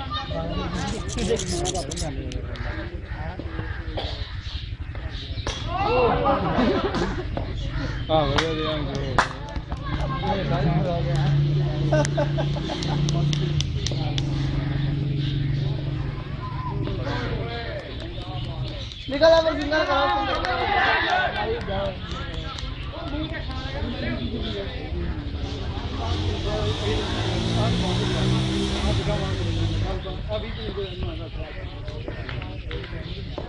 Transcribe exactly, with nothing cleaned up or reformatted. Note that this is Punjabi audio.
हाँ बढ़िया दिया निकल आ सिंगल करो अभी